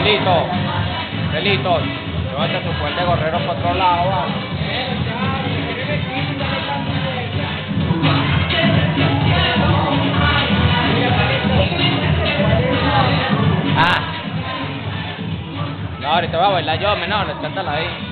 Celito, Celito, llévate tu puente gorrero por otro lado, va. Ah. No, ahorita voy a bailar yo, menor, cántala ahí.